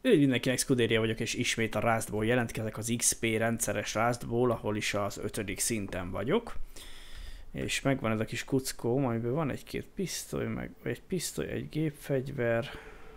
Mindenkinek Scuderia vagyok, és ismét a Rustból jelentkezek az XP rendszeres Rustból, ahol is az 5. szinten vagyok. És megvan ez a kis kuckóm, amiben van egy-két pisztoly, egy gépfegyver,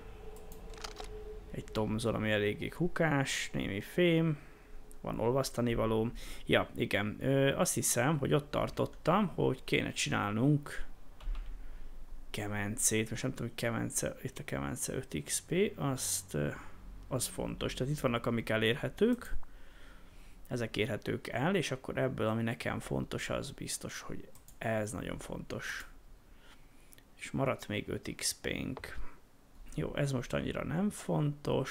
egy Thompson, ami eléggé hukás, némi fém, van olvasztanivalóm. Ja, igen, azt hiszem, hogy ott tartottam, hogy kéne csinálnunk kemencét, most nem tudom, hogy kemence, itt a kemence 5 XP, az fontos. Tehát itt vannak, amik elérhetők, ezek érhetők el, és akkor ebből, ami nekem fontos, az biztos, hogy ez nagyon fontos. És maradt még 5 XP-nk. Jó, ez most annyira nem fontos.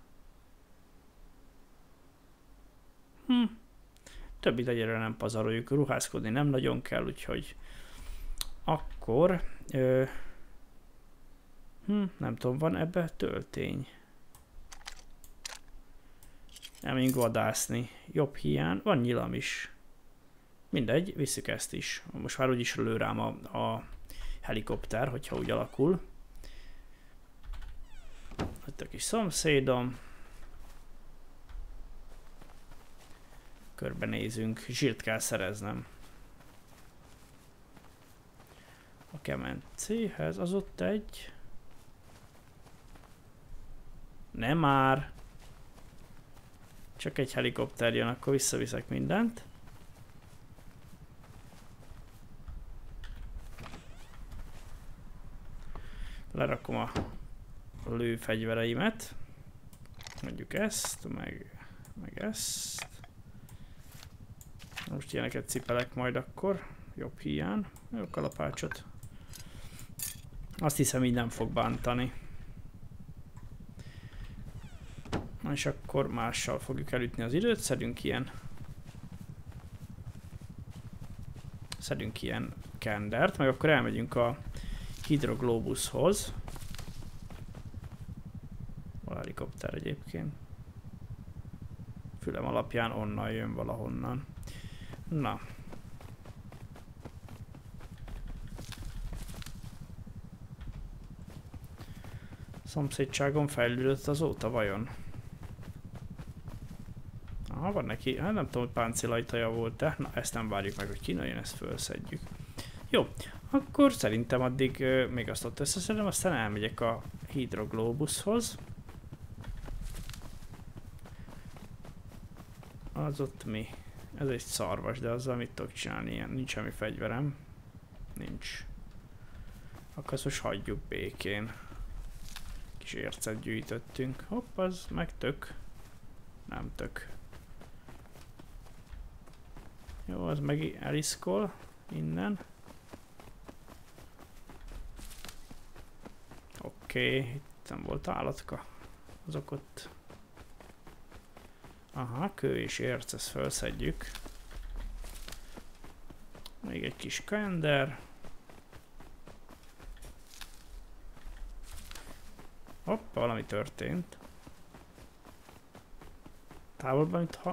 Többit egyre nem pazaroljuk, ruházkodni nem nagyon kell, úgyhogy akkor nem tudom, van ebbe töltény. Elmegyünk vadászni. Jobb hiány, van nyilam is. Mindegy, visszük ezt is. Most már úgyis lő rám a helikopter, hogyha úgy alakul. Itt a kis szomszédom. Körbenézünk, zsírt kell szereznem. A kemencéhez az ott egy. Nem már. Csak egy helikopter jön, akkor visszaviszek mindent. Lerakom a lőfegyvereimet. Mondjuk ezt, meg ezt. Most ilyeneket cipelek majd akkor. Jobb hiány. Jó kalapácsot. Azt hiszem, így nem fog bántani. És akkor mással fogjuk elütni az időt. Szedünk ilyen kendert, meg akkor elmegyünk a hidroglobushoz. Hol a helikopter egyébként? Fülem alapján onnan jön valahonnan. Na. Szomszédságon fejlődött azóta vajon? Aha, van neki, hát nem tudom, hogy páncélajtaja volt, de na, ezt nem várjuk meg, hogy kínáljon, ezt felszedjük. Jó, akkor szerintem addig még azt ott összeszedem, aztán elmegyek a hidroglobushoz. Az ott mi? Ez egy szarvas, de azzal mit tudok csinálni? Ilyen, nincs semmi fegyverem. Nincs. Akkor ezt most hagyjuk békén. Kis ércet gyűjtöttünk. Hopp, az meg tök. Nem tök. Jó, az meg eliszkol innen. Oké, itt nem volt állatka. Azok ott. Aha, kő és érc, ezt felszedjük. Még egy kis kender. Hoppá, valami történt. Távolban, mintha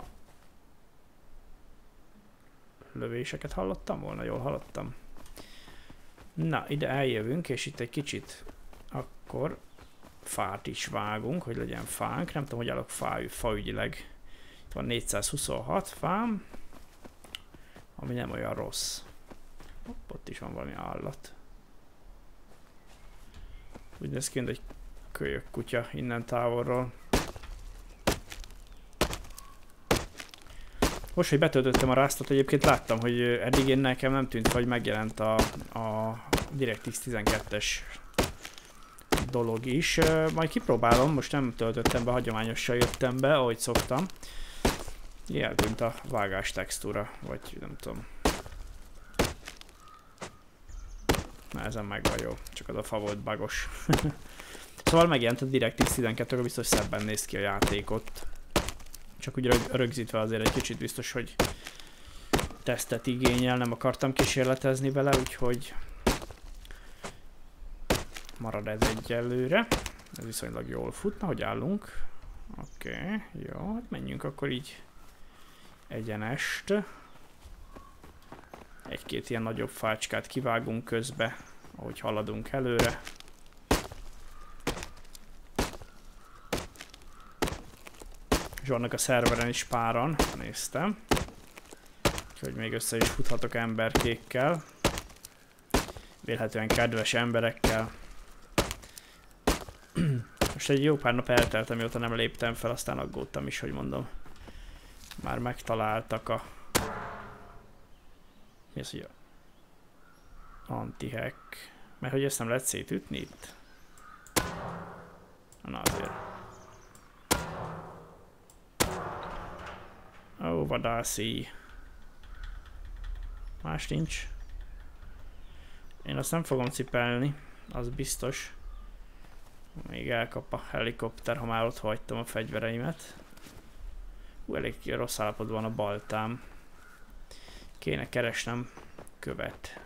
lövéseket hallottam volna, jól hallottam. Na, ide eljövünk, és itt egy kicsit akkor fát is vágunk, hogy legyen fánk. Nem tudom, hogy állok faügyileg. Itt van 426 fám, ami nem olyan rossz. Hopp, ott is van valami állat. Úgy néz ki, egy kölyök kutya innen távolról. Most, hogy betöltöttem a Rustot, egyébként láttam, hogy eddig nekem nem tűnt, hogy megjelent a DirectX 12-es dolog is. Majd kipróbálom, most nem töltöttem be, hagyományosan jöttem be, ahogy szoktam. Eltűnt a vágás textúra, vagy nem tudom. Na, ezen megvan jó, csak az a fa volt bugos. Szóval megjelent a DirectX 12, akkor biztos szebben néz ki a játékot. Csak úgy rögzítve azért egy kicsit biztos, hogy tesztet igényel, nem akartam kísérletezni vele, úgyhogy marad ez egyelőre. Ez viszonylag jól futna, hogy állunk. Oké, jó, hát menjünk akkor így egyenest. Egy-két ilyen nagyobb fácskát kivágunk közbe, ahogy haladunk előre. És vannak a szerveren is páran, néztem. Úgyhogy még össze is futhatok emberkékkel. Vélhetően kedves emberekkel. Most egy jó pár nap eltelt, amióta nem léptem fel, aztán aggódtam is, hogy mondom. Már megtaláltak a... Mi az, hogy anti-hack? Mert hogy ezt nem lehet szétütni itt? Na azért. Ó, vadászi. Más nincs. Én azt nem fogom cipelni, az biztos. Még elkap a helikopter, ha már ott hagytam a fegyvereimet. Elég rossz állapotban a baltám. Kéne keresnem követ.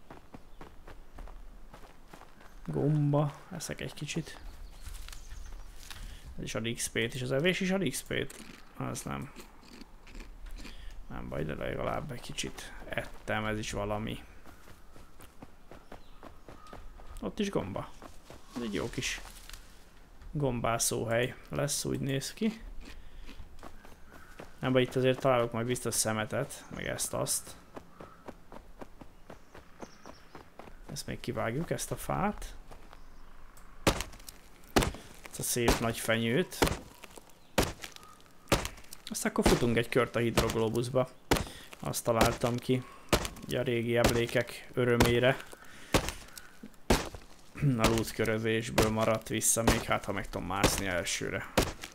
Gomba, eszek egy kicsit. Ez is ad XP-t, és az evés is ad XP-t. Az nem. Nem baj, de legalább egy kicsit ettem, ez is valami. Ott is gomba. Ez egy jó kis gombászóhely lesz, úgy néz ki. Nem baj, itt azért találok majd biztos szemetet, meg ezt-azt. Ezt még kivágjuk, ezt a fát. Ezt a szép nagy fenyőt. Aztán akkor futunk egy kört a hidroglóbuszba. Azt találtam ki, ugye a régi emlékek örömére. A lootkörözésből maradt vissza még, hát ha meg tudom mászni elsőre.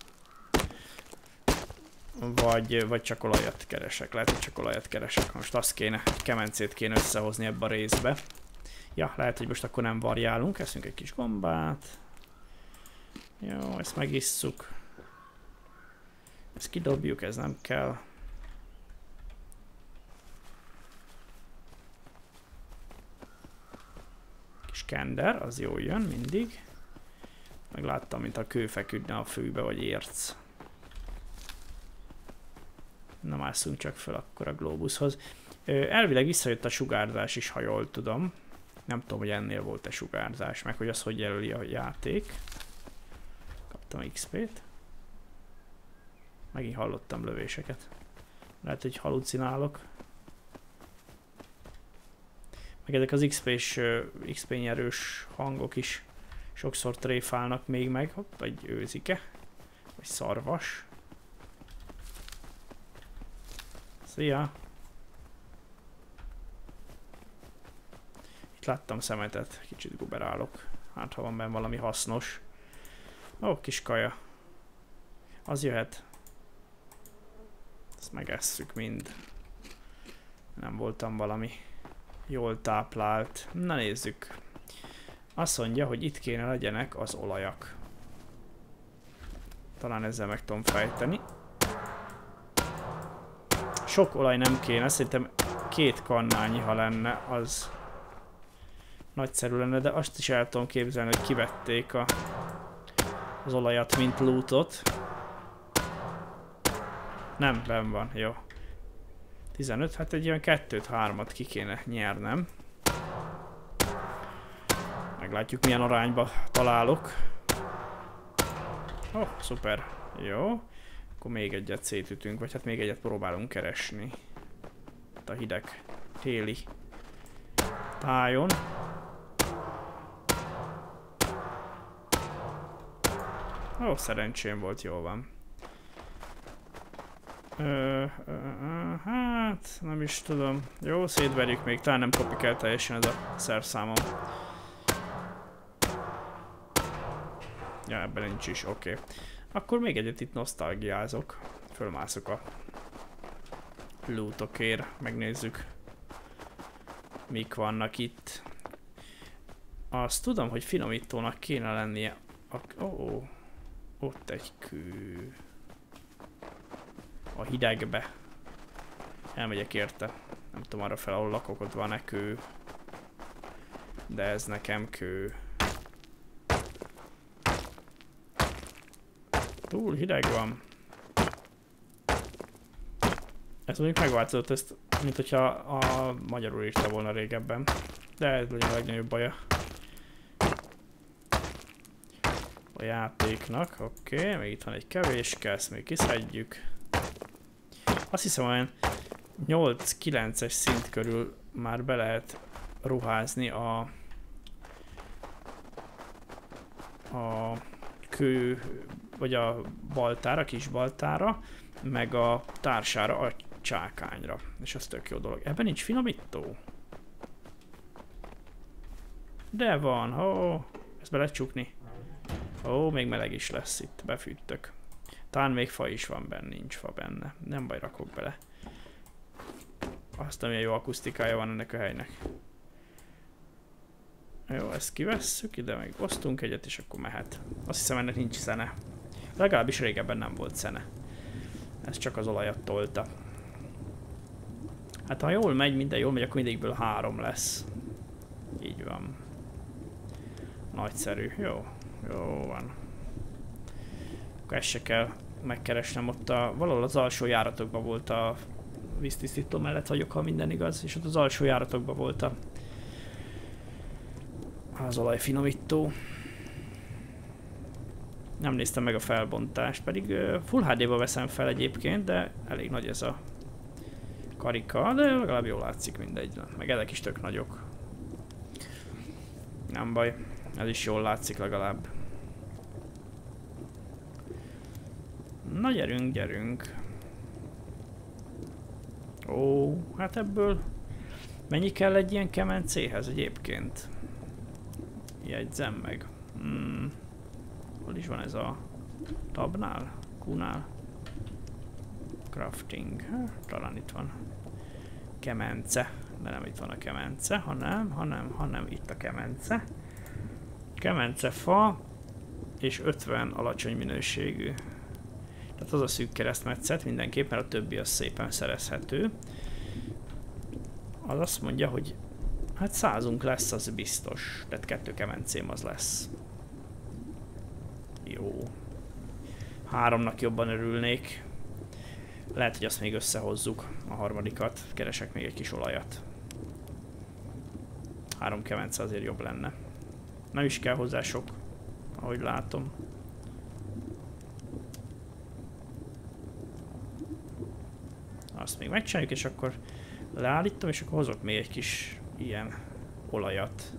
Vagy csak olajat keresek, lehet, hogy csak olajat keresek. Most azt kéne, kemencét kéne összehozni ebbe a részbe. Ja, lehet, hogy most akkor nem variálunk, eszünk egy kis gombát. Jó, ezt megisszuk. Ezt kidobjuk, ez nem kell. Kis kender, az jól jön mindig. Megláttam, mint a kő feküdne a fűbe, vagy érc. Na, másszunk csak fel akkor a glóbuszhoz. Elvileg visszajött a sugárzás is, ha jól tudom. Nem tudom, hogy ennél volt-e sugárzás, meg hogy az hogy jelöli a játék. Kaptam XP-t. Megint hallottam lövéseket. Lehet, hogy halucinálok. Meg ezek az XP nyerős hangok is sokszor tréfálnak még meg. Hopp, egy őzike. Vagy szarvas. Szia! Itt láttam szemetet, kicsit guberálok. Hát ha van benne valami hasznos. Ó, kis kaja. Az jöhet. Ezt megesszük mind. Nem voltam valami jól táplált. Na nézzük. Azt mondja, hogy itt kéne legyenek az olajak. Talán ezzel meg tudom fejteni. Sok olaj nem kéne, szerintem 2 kannányi, ha lenne, az nagyszerű lenne, de azt is el tudom képzelni, hogy kivették az olajat, mint lootot. Nem, benn van, jó. 15, hát egy olyan 2-3-at ki kéne nyernem. Meglátjuk, milyen arányba találok. Oh, szuper, jó. Akkor még egyet szétütünk, vagy hát még egyet próbálunk keresni. Itt a hideg téli tájon. Ó, szerencsém volt, jól van. Hát, nem is tudom. Jó, szétverjük még, talán nem kopik el teljesen ez a szerszámom. Ja, ebben nincs is, oké. Akkor még egyet itt nosztalgiázok. Fölmászok a lootokért, megnézzük, mik vannak itt. Azt tudom, hogy finomítónak kéne lennie. Ott egy kő. A hidegbe. Elmegyek érte. Nem tudom arra fel, ahol lakok, ott van-e kő. De ez nekem kő. Túl hideg van. Ez mondjuk megváltozott, ezt, mint hogyha a magyarul írta volna régebben. De ez legyen a legnagyobb baja. a játéknak. Oké, még itt van egy kevéske, ezt még kiszedjük. Azt hiszem olyan 8-9-es szint körül már be lehet ruházni a kő, vagy a baltára, kis baltára, meg a társára, a csákányra. És az tök jó dolog. Ebben nincs finomító? De van, ó, ezt be lehet csukni. Ó, még meleg is lesz itt, befűttök. Talán még fa is van benne, nincs fa benne. Nem baj, rakok bele. Azt, milyen jó akusztikája van ennek a helynek. Jó, ezt kivesszük, ide meg osztunk egyet, és akkor mehet. Azt hiszem, ennek nincs szene. Legalábbis régebben nem volt szene. Ez csak az olajat tolta. Hát ha jól megy, minden jól megy, akkor mindegyikből 3 lesz. Így van. Nagyszerű. Jó. Jó van. Akkor ezt se kell megkeresnem. Ott valahol az alsó járatokban volt a víztisztító mellett vagyok, ha minden igaz, és ott az alsó járatokban volt az olajfinomító. Nem néztem meg a felbontást, pedig Full HD-ba veszem fel egyébként, de elég nagy ez a karika, de legalább jól látszik, mindegy. Meg ezek is tök nagyok. Nem baj, ez is jól látszik legalább. Na gyerünk, gyerünk. Ó, hát ebből mennyi kell egy ilyen kemencéhez egyébként? Jegyzem meg. Hol is van ez a tabnál? Q-nál? Crafting. Talán itt van. Kemence. De nem itt van a kemence, hanem itt a kemence. Kemence fa és 50 alacsony minőségű. Tehát az a szűk keresztmetszet mindenképp, mert a többi az szépen szerezhető. Az azt mondja, hogy hát 100-unk lesz, az biztos. Tehát 2 kemencém az lesz. Jó. 3-nak jobban örülnék. Lehet, hogy azt még összehozzuk, a harmadikat. Keresek még egy kis olajat. 3 kemence azért jobb lenne. Nem is kell hozzá sok, ahogy látom. Azt még megcsináljuk, és akkor leállítom, és akkor hozok még egy kis ilyen olajat.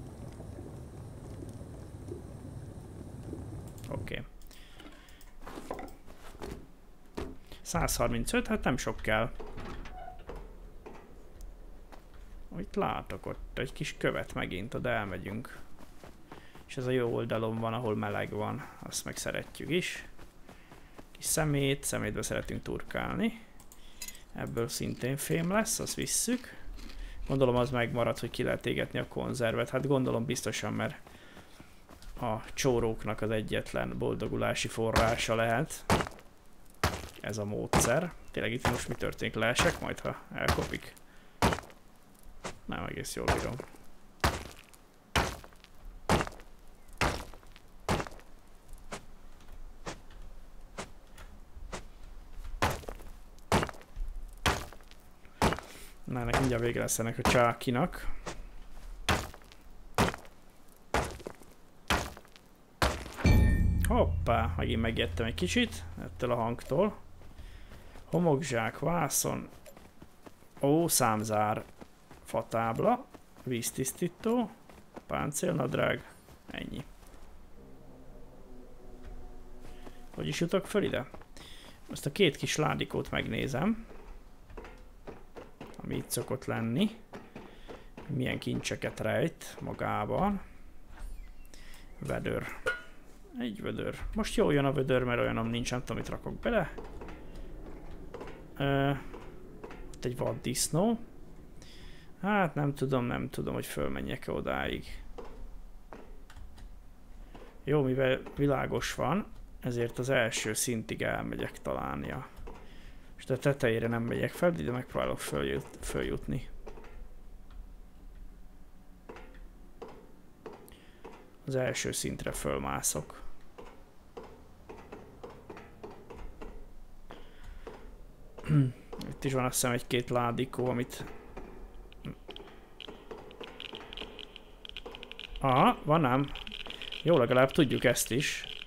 Oké. 135, hát nem sok kell. Itt látok ott egy kis követ megint, oda elmegyünk. És ez a jó oldalon van, ahol meleg van. Azt meg szeretjük is. Kis szemétbe szeretünk turkálni. Ebből szintén fém lesz, azt visszük. Gondolom az megmarad, hogy ki lehet égetni a konzervet. Hát gondolom biztosan, mert a csóróknak az egyetlen boldogulási forrása lehet ez a módszer. Tényleg itt most mi történik? Leesek majd, ha elkopik? Nem egész jól bírom. Na, ennek mindjárt vége lesz ennek a csákinak. Hoppá, megint megijedtem egy kicsit ettől a hangtól. Homokzsák, vászon. Ó, számzár. Fatábla. Víztisztító. Páncélnadrág. Ennyi. Hogy is jutok föl ide? Azt a 2 kis ládikót megnézem. Ami itt szokott lenni. Milyen kincseket rejt magában. Vödör. Egy vödör. Most jól jön a vödör, mert olyanom nincs, nem tudom, mit rakok bele. Ott egy vaddisznó. Hát nem tudom, hogy fölmenjek-e odáig. Jó, mivel világos van, ezért az első szintig elmegyek talán, ja. És a tetejére nem megyek fel, de ide megpróbálok följutni. Az első szintre fölmászok. Itt is van azt hiszem 1-2 ládikó, amit... Aha, van ám. Jó, legalább tudjuk ezt is.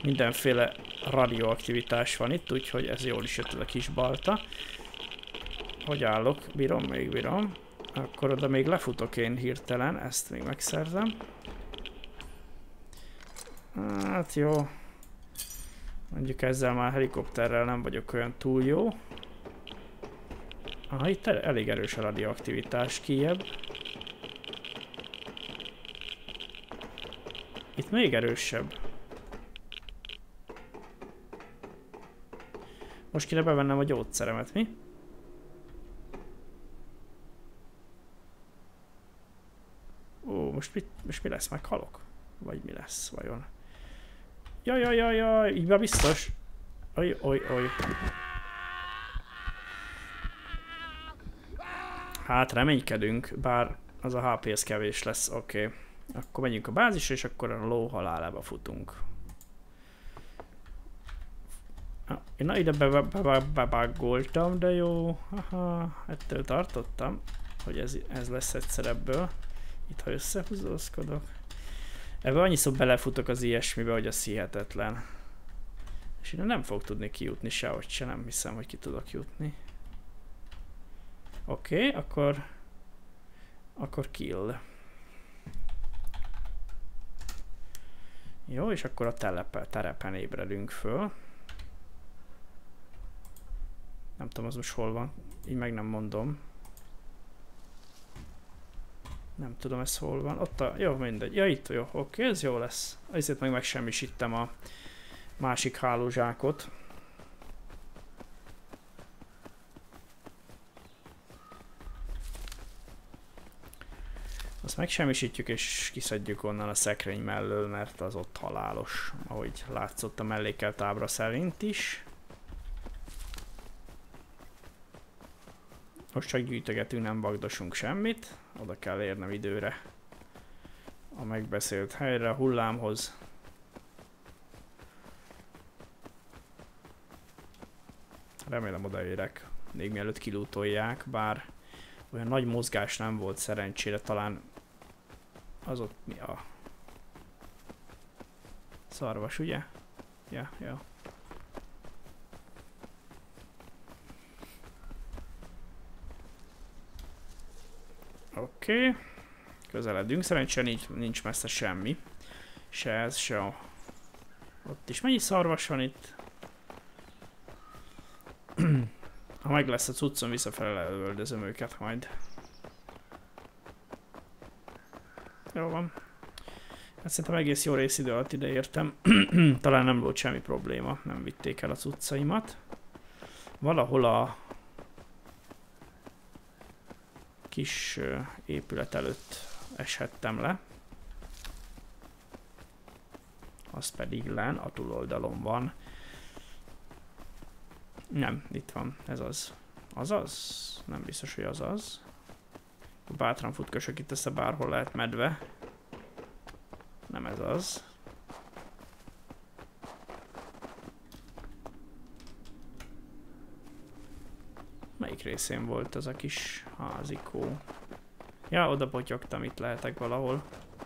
mindenféle radioaktivitás van itt, úgyhogy ez jól is jött ez a kis balta. Hogy állok? Bírom, még bírom. Akkor oda még lefutok én hirtelen, ezt még megszerzem. Hát jó. Mondjuk ezzel már helikopterrel nem vagyok olyan túl jó. Aha, itt elég erős a radioaktivitás kijebb. Itt még erősebb. Most kéne bevennem a gyógyszeremet, mi? Ó, most mi lesz? Meghalok? Vagy mi lesz vajon? Jaj, így már biztos. Oj. Hát reménykedünk, bár az a HP-sz kevés lesz, oké. Akkor megyünk a bázisra, és akkor a ló halálába futunk. Na ide bebaggoltam, de jó. Haha, ettől tartottam, hogy ez lesz egyszer ebből. Itt ha összehúzózkodok. Ebben annyiszor belefutok az ilyesmibe, hogy az hihetetlen. És innen nem fog tudni kijutni sehogy se, nem hiszem, hogy ki tudok jutni. Oké, akkor kill. Jó, és akkor a terepen ébredünk föl. Nem tudom, az most hol van. Így meg nem mondom. Nem tudom, ez hol van. Ott a... Jó, mindegy. Ja, itt jó. Oké, ez jó lesz. Ezért meg megsemmisítem a másik hálózsákot. Azt megsemmisítjük és kiszedjük onnan a szekrény mellől, mert az ott halálos, ahogy látszott a mellékelt ábra szerint is. Most csak gyűjtögetünk, nem vagdosunk semmit. Oda kell érnem időre a megbeszélt helyre, a hullámhoz. Remélem odaérek, még mielőtt kilútolják, bár olyan nagy mozgás nem volt szerencsére, talán az ott mi a szarvas, ugye? Ja. Oké. Közeledünk, szerencsére nincs messze semmi. Se ez, se a... Ott is mennyi szarvas van itt? Ha meg lesz a cuccom, visszafele lövöldözöm őket majd. Jó van. Hát szerintem egész jó részidő alatt ide értem. Talán nem volt semmi probléma, nem vitték el a cuccaimat. Valahol a kis épület előtt eshettem le. Az pedig len, a túloldalon van. Nem, itt van, ez az. Azaz? Nem biztos, hogy azaz. Bátran futkösök itt össze, bárhol lehet medve. Nem ez az. Melyik részén volt ez a kis házikó? Ja, oda potyogtam, itt lehetek valahol.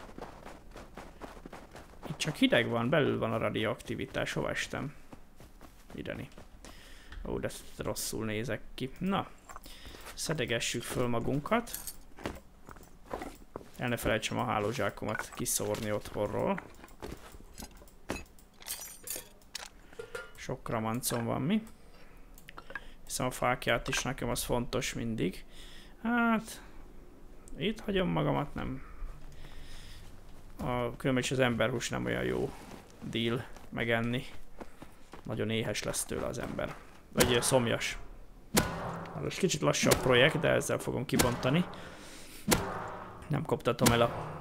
Itt csak hideg van, belül van a radioaktivitás, hova estem? Ideni. Ó, de rosszul nézek ki. Na, szedegessük föl magunkat. El ne felejtsem a hálózsákomat kiszórni otthonról. Sok kramancom van mi. Hiszem a fákját is nekem az fontos mindig. Hát, itt hagyom magamat, nem. Különben is az emberhús nem olyan jó deal megenni. Nagyon éhes lesz tőle az ember. Vagy szomjas. Most kicsit lassabb projekt, de ezzel fogom kibontani. Nem koptatom el a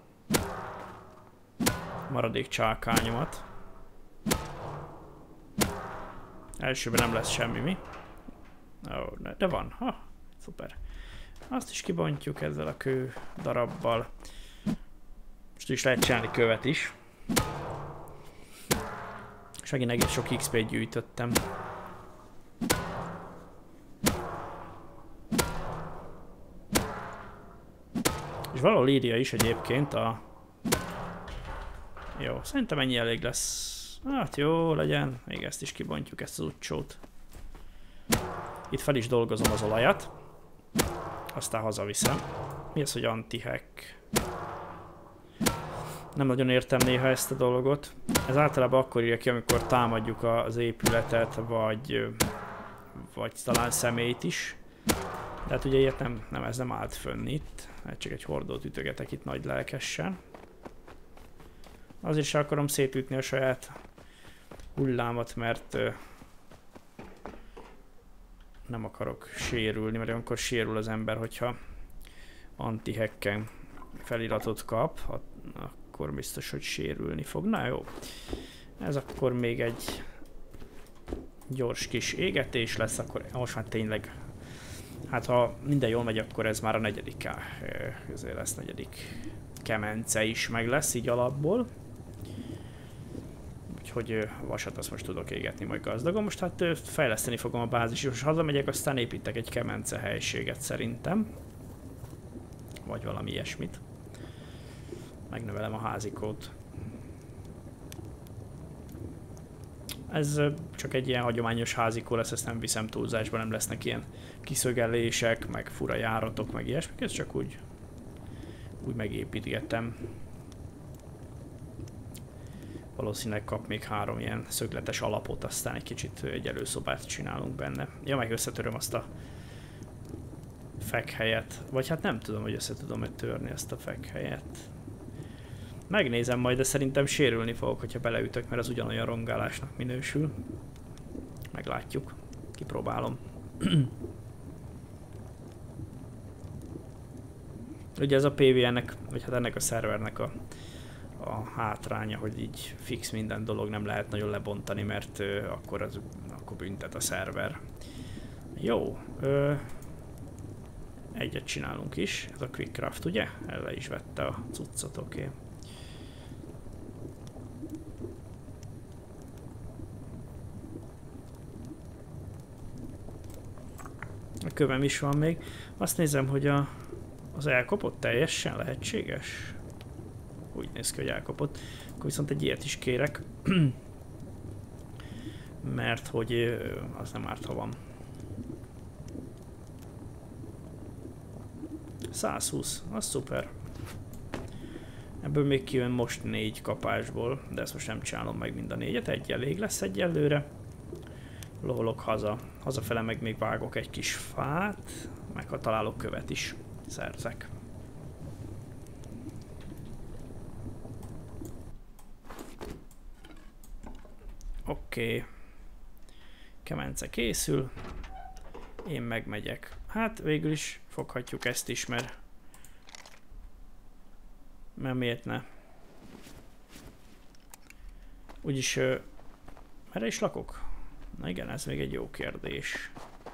maradék csákányomat. Elsőben nem lesz semmi, mi? Ó, de van. Ha, szuper. Azt is kibontjuk ezzel a kő darabbal. Most is lehet csinálni követ is. És megint egész sok XP-t gyűjtöttem. És valahol írja is egyébként a... Jó, szerintem ennyi elég lesz. Hát jó, legyen. Még ezt is kibontjuk, ezt az utcsót. Itt fel is dolgozom az olajat. Aztán hazaviszem. Mi az, hogy anti-hack? Nem nagyon értem néha ezt a dolgot. Ez általában akkor írja ki, amikor támadjuk az épületet, vagy talán személyt is. De hát ugye ilyet ez nem állt fönn itt. Csak egy hordót ütögetek itt nagy lelkesen. Azért sem akarom szétütni a saját hullámat, mert nem akarok sérülni, mert akkor sérül az ember, hogyha anti-hacken feliratot kap, akkor biztos, hogy sérülni fog. Na jó, ez akkor még egy gyors kis égetés lesz, akkor most már tényleg, hát ha minden jól megy, akkor ez már a negyedik, ezért lesz negyedik kemence is meg lesz így alapból. Úgyhogy vasat azt most tudok égetni majd gazdagon. Most hát fejleszteni fogom a bázis, és hazamegyek, aztán építek egy kemence helységet szerintem. Vagy valami ilyesmit. Megnövelem a házikót. Ez csak egy ilyen hagyományos házikó lesz, ezt nem viszem túlzásba, nem lesznek ilyen kiszögelések, meg fura járatok, meg ilyesmik, ezt csak úgy megépítgettem. Valószínűleg kap még 3 ilyen szögletes alapot, aztán egy kicsit egy előszobát csinálunk benne. Ja, meg összetöröm azt a fekhelyet. Vagy hát nem tudom, hogy össze tudom-e törni ezt a fekhelyet. Megnézem majd, de szerintem sérülni fogok, hogyha beleütök, mert az ugyanolyan rongálásnak minősül. Meglátjuk. Kipróbálom. Ugye ez a PVN-nek, vagy hát ennek a szervernek a hátránya, hogy így fix minden dolog nem lehet nagyon lebontani, mert akkor büntet a szerver. Jó. Egyet csinálunk is. Ez a Quick Craft, ugye? Elle is vette a cuccot, oké. A kövem is van még. Azt nézem, hogy az elkopott teljesen lehetséges. Úgy néz ki, hogy elkopott. Akkor viszont egy ilyet is kérek. Mert hogy az nem árt, ha van. 120, az szuper. Ebből még kijön most 4 kapásból, de ezt most nem csinálom meg mind a 4-et, egy elég lesz egyelőre. Loholok haza. Hazafele meg még vágok egy kis fát, meg ha találok követ is szerzek. Oké. Kemence készül. Én megmegyek. Hát végül is foghatjuk ezt is, mert miért ne? Úgyis merre is lakok? Na igen, ez még egy jó kérdés.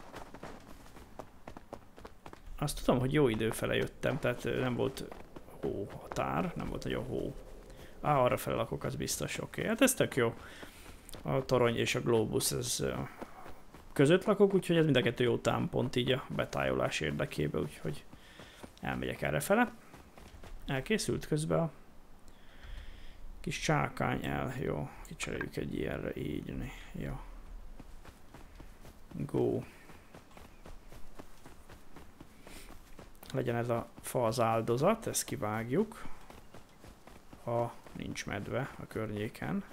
Azt tudom, hogy jó idő fele jöttem, tehát nem volt hó határ, nem volt nagyon hó. Arra fele lakok, az biztos, oké. Hát ez tök jó. A torony és a globus ez között lakok, úgyhogy ez mind a kettő jó támpont így a betájolás érdekében, úgyhogy elmegyek errefele. Elkészült közben a kis csákány el, jó, kicseréljük egy ilyenre, így, jó. Go. Legyen ez a fa az áldozat, ezt kivágjuk. Ha nincs medve a környéken.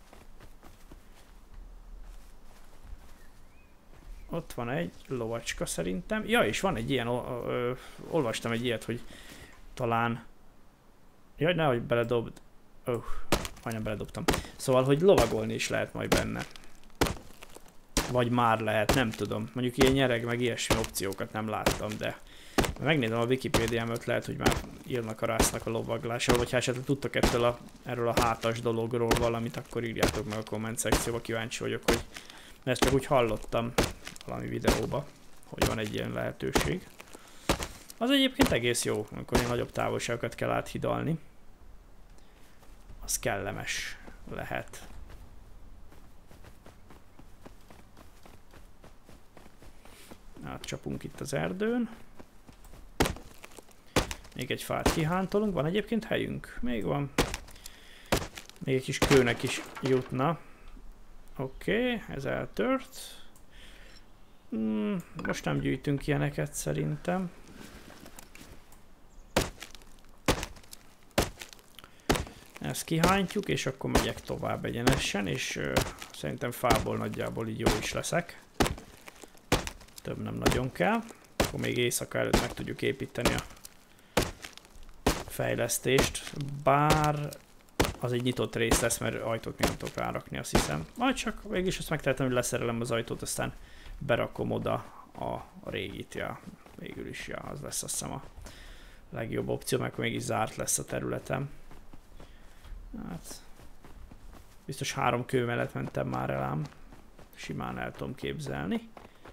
Ott van egy lovacska szerintem. Ja, és van egy ilyen, olvastam egy ilyet, hogy talán... Jaj, nehogy beledobd. Majdnem beledobtam. Szóval, hogy lovagolni is lehet majd benne. Vagy már lehet, nem tudom. Mondjuk ilyen nyereg, meg ilyesmi opciókat nem láttam, de... Megnézem a Wikipédiámat, lehet, hogy már írnak a rásznak a lovaglásról, vagy ha esetleg tudtok erről a hátas dologról valamit, akkor írjátok meg a komment szekcióba, kíváncsi vagyok, hogy... Mert ezt csak úgy hallottam valami videóba, hogy van egy ilyen lehetőség. Az egyébként egész jó, amikor ilyen nagyobb távolságokat kell áthidalni. Az kellemes lehet. Átcsapunk itt az erdőn. Még egy fát kihántolunk, van egyébként helyünk? Még van. Még egy kis kőnek is jutna. Oké, ez eltört. Most nem gyűjtünk ilyeneket szerintem. Ezt kihántjuk, és akkor megyek tovább egyenesen, és szerintem fából nagyjából így jó is leszek. Több nem nagyon kell. Akkor még éjszaka előtt meg tudjuk építeni a fejlesztést. Bár az egy nyitott rész lesz, mert ajtót még nem tudok rárakni, azt hiszem. Majd csak mégis azt megtehetem, hogy leszerelem az ajtót, aztán berakom oda a régit. Ja, végül is, ja, az lesz azt hiszem a legjobb opció, mert akkor mégis zárt lesz a területem. Hát, biztos 3 kő mellett mentem már el ám. Simán el tudom képzelni.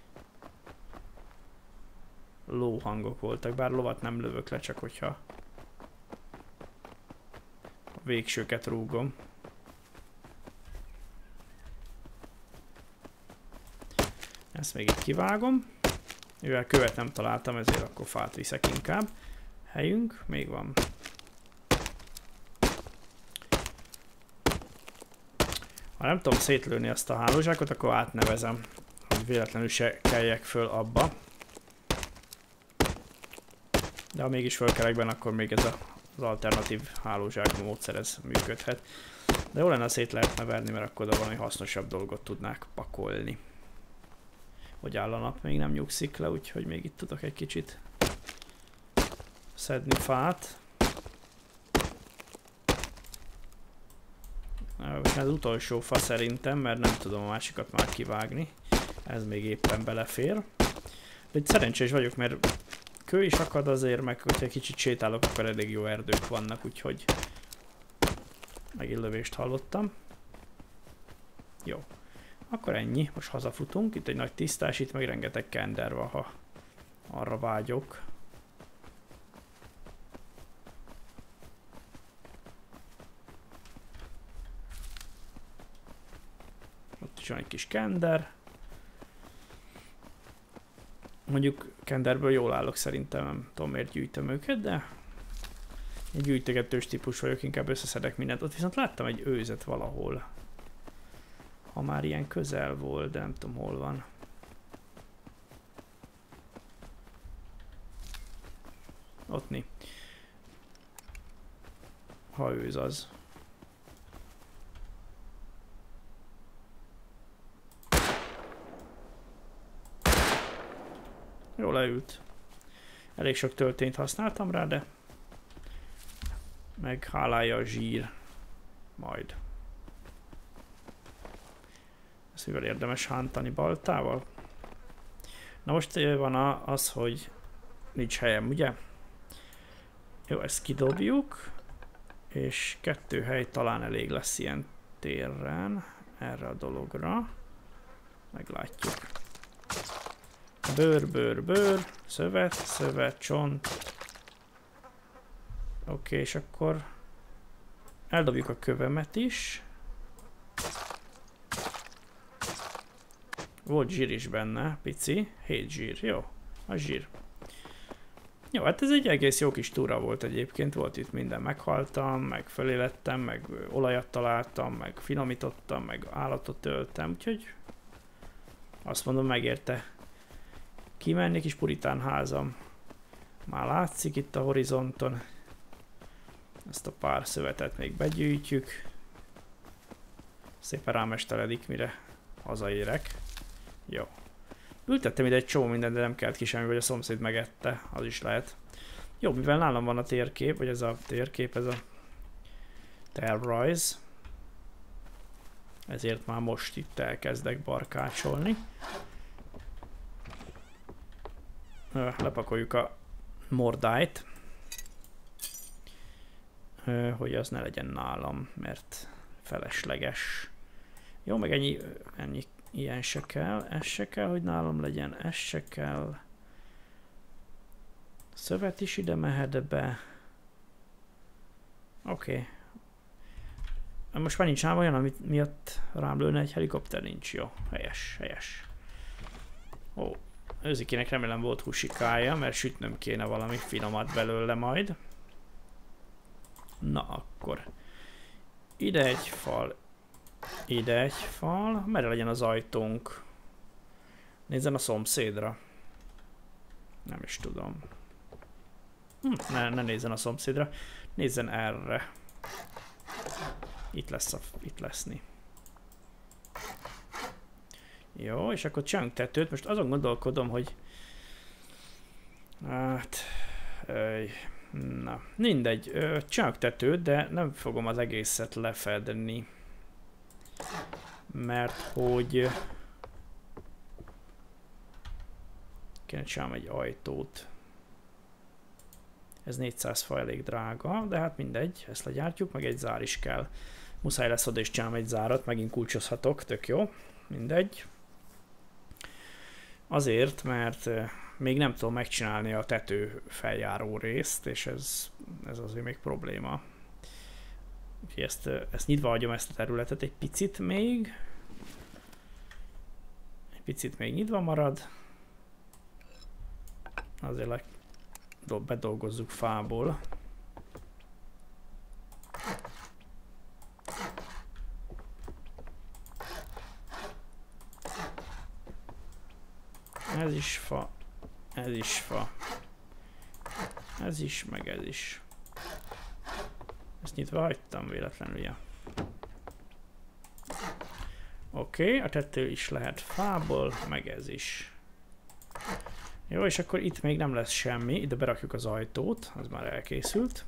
Lóhangok voltak, bár lovat nem lövök le, csak hogyha a végsőket rúgom. Ezt még itt kivágom. Mivel követ nem találtam, ezért akkor fát viszek inkább. Helyünk még van. Ha nem tudom szétlőni azt a hálózsákot, akkor átnevezem, hogy véletlenül se keljek föl abba. De ha mégis fölkelek benne, akkor még ez az alternatív hálózsák módszer ez működhet. De jó lenne, szét lehetne verni, mert akkor oda valami hasznosabb dolgot tudnák pakolni. Hogy áll a nap, még nem nyugszik le, úgyhogy még itt tudok egy kicsit szedni fát. Ez utolsó fa szerintem, mert nem tudom a másikat már kivágni. Ez még éppen belefér. De itt szerencsés vagyok, mert kő is akad azért, meg hogyha egy kicsit sétálok, akkor elég jó erdők vannak, úgyhogy megint lövést hallottam. Jó. Akkor ennyi, most hazafutunk. Itt egy nagy tisztás, itt meg rengeteg kender van, ha arra vágyok. Ott is van egy kis kender. Mondjuk kenderből jól állok szerintem, nem tudom miért gyűjtöm őket, de egy gyűjtögetős típus vagyok, inkább összeszedek mindent. Ott viszont láttam egy őzet valahol. Ha már ilyen közel volt, de nem tudom hol van. Ott mi? Ha őz az. Jól leült. Elég sok töltényt használtam rá, de meg hálája a zsír. Majd. Ezt mivel érdemes hántani, baltával? Na most van az, hogy nincs helyem, ugye? Jó, ezt kidobjuk. És 2 hely talán elég lesz ilyen téren erre a dologra. Meglátjuk. Bőr, szövet, csont. Oké, és akkor eldobjuk a kövemet is. Volt zsír is benne, pici. 7 zsír, jó. A zsír. Jó, hát ez egy egész jó kis túra volt egyébként. Volt itt minden, meghaltam, meg fölélettem, meg olajat találtam, meg finomítottam, meg állatot öltem, úgyhogy azt mondom, megérte kimenni, kis puritán házam. Már látszik itt a horizonton. Ezt a pár szövetet még begyűjtjük. Szépen rámesteledik, mire hazaérek. Jó. Ültettem ide egy csomó mindent, de nem kelt ki semmi, vagy a szomszéd megette. Az is lehet. Jó, mivel nálam van a térkép, vagy ez a térkép, ez a tervrajz. Ezért már most itt elkezdek barkácsolni. Lepakoljuk a mordájt, hogy az ne legyen nálam, mert felesleges. Jó, meg ennyi ilyen se kell, ez se kell, hogy nálam legyen, ez se kell. Szövet is ide mehet be. Oké. Most már nincs olyan, amit miatt rám lőne egy helikopter, nincs. Jó, helyes. Ó. Őzikének remélem volt húsikája, mert sütnöm kéne valami finomat belőle majd. Na akkor. ide egy fal, ide egy fal, merre legyen az ajtónk? Nézzen a szomszédra. Nem is tudom. Ne nézzen a szomszédra, nézzen erre. Itt leszni. Jó, és akkor csinálunk tetőt. Most azon gondolkodom, hogy... Hát... Na, mindegy. Csinálunk tetőt, de nem fogom az egészet lefedni. Mert hogy... Kéne csinálni egy ajtót. Ez 400 fa elég drága, de hát mindegy, ezt legyártjuk, meg egy zár is kell. Muszáj lesz oda is csinálni egy zárat, megint kulcsozhatok, tök jó, mindegy. Azért, mert még nem tudom megcsinálni a tető feljáró részt, és ez azért még probléma. Úgyhogy ezt nyitva hagyom, ezt a területet egy picit még. Egy picit még nyitva marad. Azért bedolgozzuk fából. Ez is fa, ez is fa. Ez is, meg ez is. Ezt nyitva hagytam véletlenül, ja. Oké, a tető is lehet fából, meg ez is. Jó, és akkor itt még nem lesz semmi, ide berakjuk az ajtót, az már elkészült.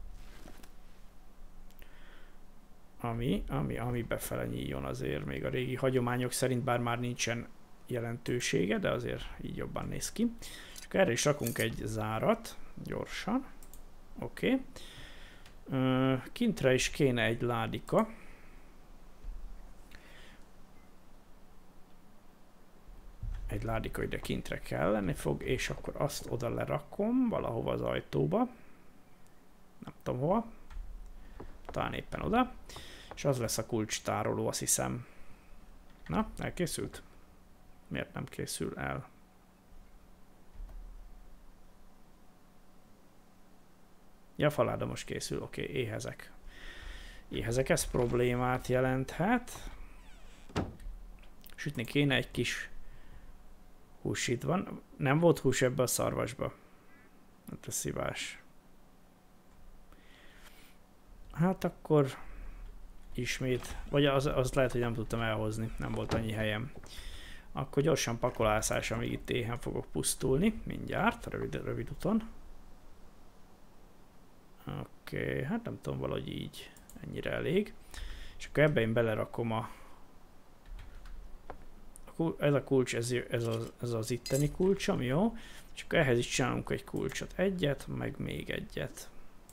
Ami befele nyíljon azért, még a régi hagyományok szerint, bár már nincsen jelentősége, de azért így jobban néz ki. És akkor erre is rakunk egy zárat, gyorsan. Oké. Kintre is kéne egy ládika. Egy ládika ide kintre kellene fog, és akkor azt oda lerakom valahova az ajtóba. Nem tudom hova. Talán éppen oda. És az lesz a kulcstároló, azt hiszem. Na, elkészült? Miért nem készül el? Ja, faláda most készül, oké, éhezek. Éhezek, ez problémát jelenthet. Sütni kéne egy kis hús, itt van. Nem volt hús ebbe a szarvasba. Hát ez szívás. Hát akkor ismét, vagy az lehet, hogy nem tudtam elhozni, nem volt annyi helyem. Akkor gyorsan pakolászás, amíg itt éhen fogok pusztulni, mindjárt, rövid úton. Oké, hát nem tudom, valahogy így, ennyire elég. És akkor ebbe én belerakom ez a kulcs, ez az itteni kulcsom, jó? És akkor ehhez is csinálunk egy kulcsot, egyet, meg még egyet.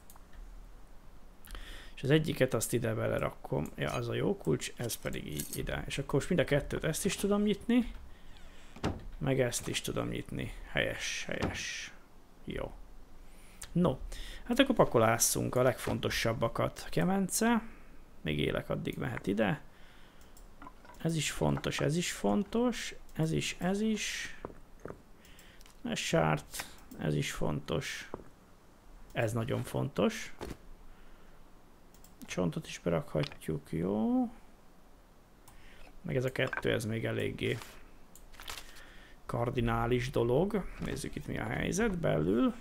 És az egyiket azt ide belerakom, ja, az a jó kulcs, ez pedig így ide. És akkor most mind a kettőt, ezt is tudom nyitni, meg ezt is tudom nyitni. Helyes, helyes. Jó. No, hát akkor pakolásszunk a legfontosabbakat. Kemence, még élek, addig mehet ide. Ez is fontos, ez is fontos, ez is, ez is. Ez sárt, ez is fontos. Ez nagyon fontos. Csontot is berakhatjuk, jó. Meg ez a kettő, ez még eléggé kardinális dolog. Nézzük itt mi a helyzet belül.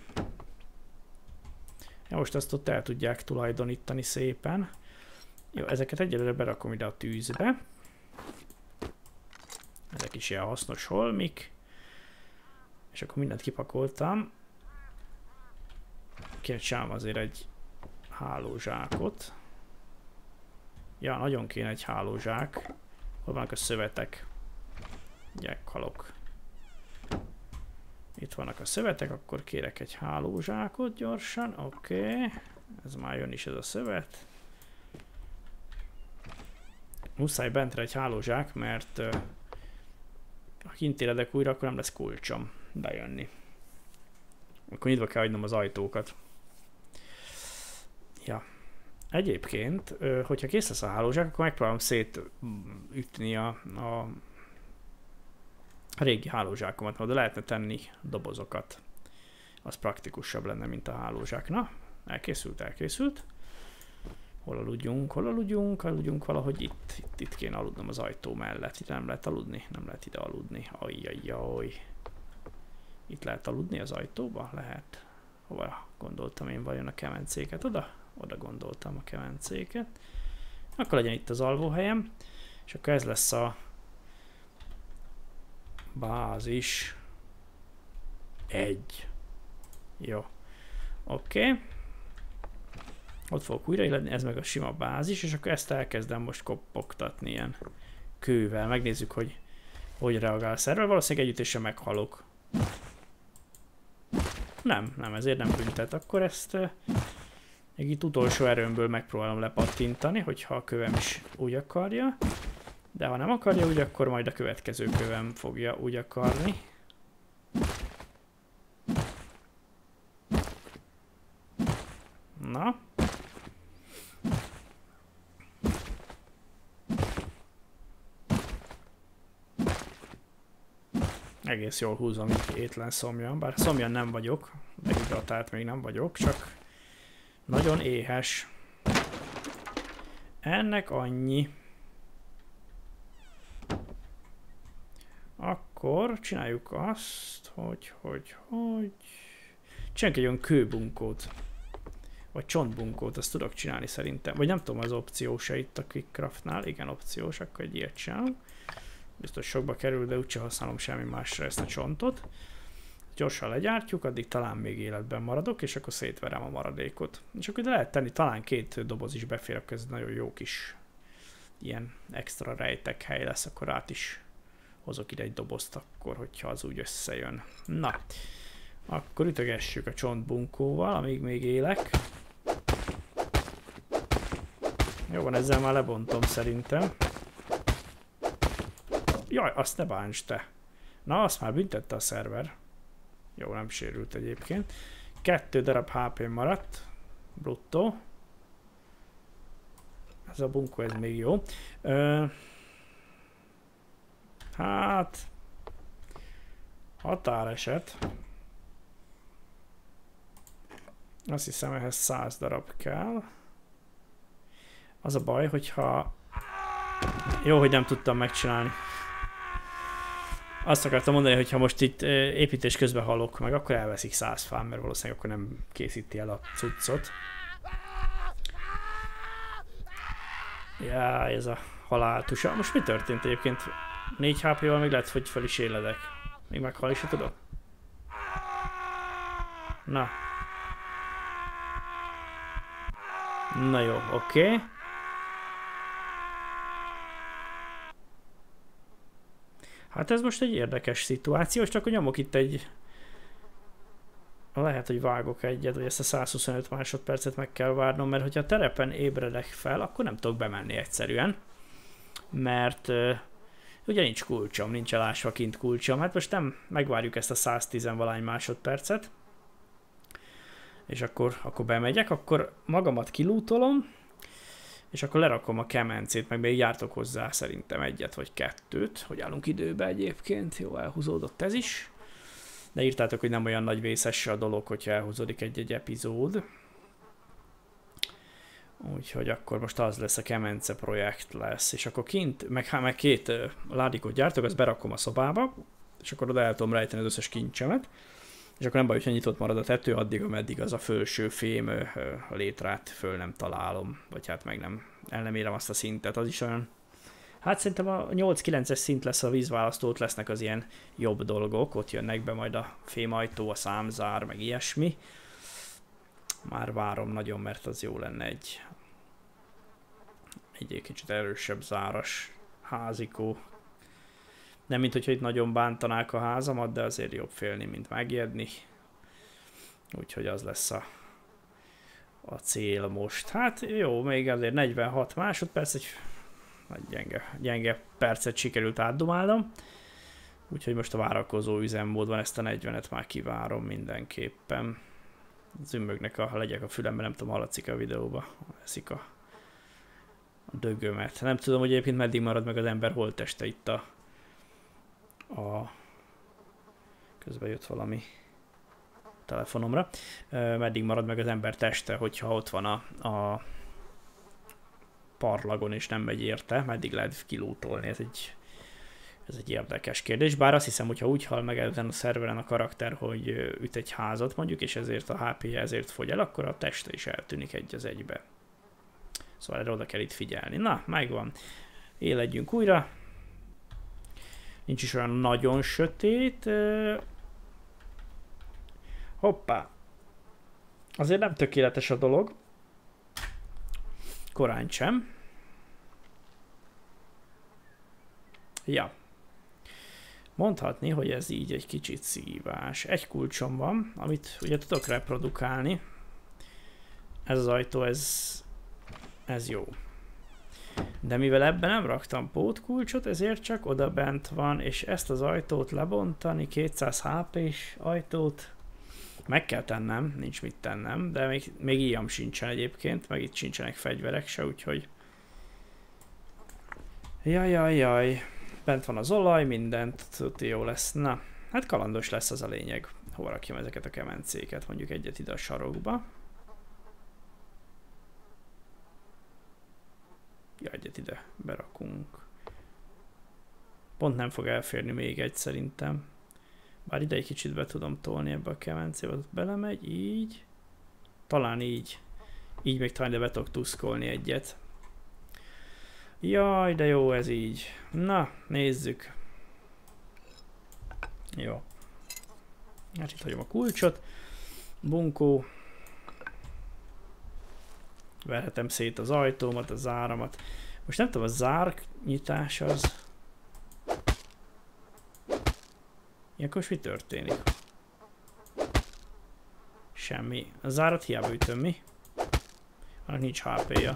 Ja, most ezt ott el tudják tulajdonítani szépen. Jó, ezeket egyelőre berakom ide a tűzbe. Ezek is ilyen hasznos holmik. És akkor mindent kipakoltam. Kéne csinálnom azért egy hálózsákot. Ja, nagyon kéne egy hálózsák. Hol vannak a szövetek? Gyekhalok. Itt vannak a szövetek, akkor kérek egy hálózsákot gyorsan. Oké. Ez már jön is ez a szövet. Muszáj bentre egy hálózsák, mert ha kint éledek újra, akkor nem lesz kulcsom bejönni. Akkor nyitva kell hagynom az ajtókat. Ja. Egyébként, hogyha kész lesz a hálózsák, akkor megpróbálom szétütni a régi hálózsákomat, oda lehetne tenni dobozokat. Az praktikusabb lenne, mint a hálózsák. Na, elkészült, elkészült. Hol aludjunk? Hol aludjunk? Aludjunk valahogy itt. Itt kéne aludnom az ajtó mellett. Itt nem lehet aludni? Nem lehet ide aludni. Ajjajjaj. Itt lehet aludni az ajtóba? Lehet. Hova gondoltam én vajon a kemencéket? Oda? Oda gondoltam a kemencéket. Akkor legyen itt az alvóhelyem. És akkor ez lesz a bázis. 1. Jó. Oké. Ott fogok újrailletni, ez meg a sima bázis, és akkor ezt elkezdem most kopogtatni ilyen kővel. Megnézzük, hogy reagál a szerver. Valószínűleg együttesen meghalok. Nem, ezért nem büntet. Akkor ezt még itt utolsó erőmből megpróbálom lepattintani, hogyha a kövem is úgy akarja. De ha nem akarja úgy, akkor majd a következő kövem fogja úgy akarni. Na. Egész jól húzom itt étlen szomjan, bár szomjan nem vagyok, de hidratált még nem vagyok, csak nagyon éhes. Ennek annyi. Akkor csináljuk azt, hogy csináljuk egy olyan kőbunkót. Vagy csontbunkót, azt tudok csinálni szerintem. Vagy nem tudom, az opció-e itt a Quickcraftnál. Igen, opciós, akkor egy ilyet csinálunk. Biztos sokba kerül, de úgyse használom semmi másra ezt a csontot. Gyorsan legyártjuk, addig talán még életben maradok, és akkor szétverem a maradékot. És akkor ide lehet tenni, talán 2 doboz is befér, akkor ez nagyon jó kis ilyen extra rejtek hely lesz, akkor át is hozok ide egy dobozt akkor, hogyha az úgy összejön. Na, akkor ütögessük a csontbunkóval, amíg még élek. Jó van, ezzel már lebontom szerintem. Jaj, azt ne bánts te. Na, azt már büntette a szerver. Jó, nem sérült egyébként. 2 darab HP maradt. Bruttó. Ez a bunkó, ez még jó. Hát... határeset. Azt hiszem, ehhez 100 darab kell. Az a baj, hogyha... Jó, hogy nem tudtam megcsinálni. Azt akartam mondani, hogy ha most itt építés közben halok meg, akkor elveszik 100 fám, mert valószínűleg akkor nem készíti el a cuccot. Ja, ez a haláltusa. Most mi történt egyébként? 4 HP-val még lehet, hogy fel is éledek. Még meghalni se tudok. Na. Na jó, oké. Hát ez most egy érdekes szituáció, csak akkor nyomok itt egy... Lehet, hogy vágok egyet, vagy ezt a 125 másodpercet meg kell várnom, mert hogyha a terepen ébredek fel, akkor nem tudok bemenni egyszerűen. Mert ugye nincs kulcsom, nincs elásva kint kulcsom. Hát most nem megvárjuk ezt a 110-valány másodpercet. És akkor bemegyek, akkor magamat kilútolom, és akkor lerakom a kemencét, meg még jártok hozzá szerintem 1 vagy 2, hogy állunk időbe egyébként. Jó, elhúzódott ez is. De írtátok, hogy nem olyan nagy vészes a dolog, hogyha elhúzódik egy epizód. Úgyhogy akkor most az lesz, a kemence projekt lesz. És akkor kint, meg 2 ládikot gyártok, azt berakom a szobába, és akkor oda el tudom rejteni az összes kincsemet. És akkor nem baj, hogyha nyitott marad a tető, addig, ameddig az a felső fém létrát föl nem találom. Vagy hát meg el nem érem azt a szintet, az is olyan... Hát szerintem a 8-9-es szint lesz a vízválasztó, ott lesznek az ilyen jobb dolgok, ott jönnek be majd a fémajtó, a számzár, meg ilyesmi. Már várom nagyon, mert az jó lenne egy kicsit erősebb záras házikó. Nem mint hogyha itt nagyon bántanák a házamat, de azért jobb félni, mint megijedni. Úgyhogy az lesz a cél most. Hát jó, még azért 46 másodperc, egy nagy gyenge percet sikerült átdumálnom. Úgyhogy most a várakozó üzemmódban ezt a 40-et már kivárom mindenképpen. Zümmögnek a legyek a fülemben, nem tudom, hallatszik a videóba. Eszik a dögömet. Nem tudom, hogy egyébként meddig marad meg az ember holtteste itt a közben jött valami telefonomra. Meddig marad meg az ember teste, hogyha ott van parlagon és nem megy érte, meddig lehet kilútolni, ez egy érdekes kérdés, bár azt hiszem, hogyha úgy hal meg ezen a szerveren a karakter, hogy üt egy házat mondjuk, és ezért a HP-je ezért fogy el, akkor a teste is eltűnik egy az egybe. Szóval erre oda kell itt figyelni. Na, megvan. Éledjünk újra. Nincs is olyan nagyon sötét. Hoppá. Azért nem tökéletes a dolog. Korán sem. Ja. Mondhatni, hogy ez így egy kicsit szívás. Egy kulcsom van, amit ugye tudok reprodukálni. Ez az ajtó, ez jó. De mivel ebben nem raktam pótkulcsot, ezért csak oda bent van, és ezt az ajtót lebontani, 200 HP-s ajtót, meg kell tennem, nincs mit tennem, de még íjam sincsen egyébként, meg itt sincsenek fegyverek se, úgyhogy... Jaj. Bent van az olaj, mindent, jó lesz. Na, hát kalandos lesz az a lényeg. Hova rakjam ezeket a kemencéket? Mondjuk egyet ide a sarokba. Ja, egyet ide berakunk. Pont nem fog elférni még egy szerintem. Bár ide egy kicsit be tudom tolni ebbe a kemencébe, ott belemegy, így. Talán így. Így még talán ide be tudok tuszkolni egyet. Jaj, de jó ez így. Na, nézzük. Jó. Hát itt hagyom a kulcsot. Bunkó. Verhetem szét az ajtómat, a záramat. Most nem tudom, a zárnyitás az... Ilyenkor mi történik? Semmi. A zárat hiába ütöm, mi? Annak nincs HP-ja.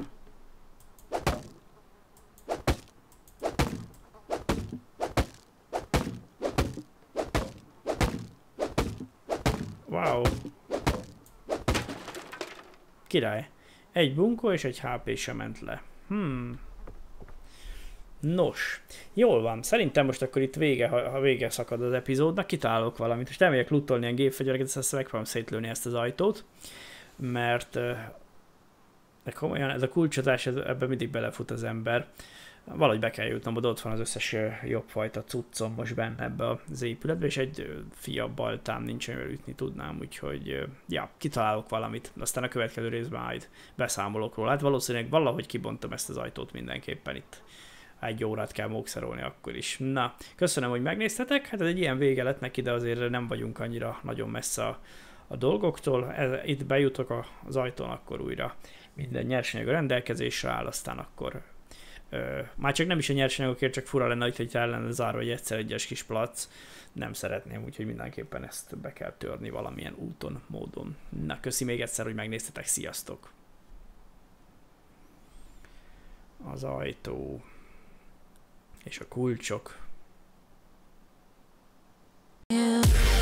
Wow. Király. Egy bunkó és egy HP sem ment le. Nos, jól van. Szerintem most akkor itt vége, ha vége szakad az epizódnak, kitálok valamit. Most nem megyek lootolni ilyen gépfegyvereket, ezt megpróbálom szétlőni ezt az ajtót, mert komolyan ez a kulcsotás, ebben mindig belefut az ember. Valahogy be kell jutnom, oda ott van az összes jobb fajta cuccom most benne ebbe az épületbe, és egy fiabb baltám nincs, amivel ütni tudnám, úgyhogy ja, kitalálok valamit, aztán a következő részben majd beszámolok róla. Hát valószínűleg valahogy kibontom ezt az ajtót mindenképpen itt. Egy órát kell mókszerolni akkor is. Na, köszönöm, hogy megnéztetek, hát ez egy ilyen vége lett neki, de azért nem vagyunk annyira nagyon messze a dolgoktól. Itt bejutok az ajtón, akkor újra minden nyersanyag a rendelkezésre áll, aztán akkor már csak nem is a nyersanyagokért, csak fura lenne, hogy el lenne zárva egy egyszer egyes kis plac. Nem szeretném, úgyhogy mindenképpen ezt be kell törni valamilyen úton, módon. Na, köszi még egyszer, hogy megnéztetek, sziasztok! Az ajtó és a kulcsok. Yeah.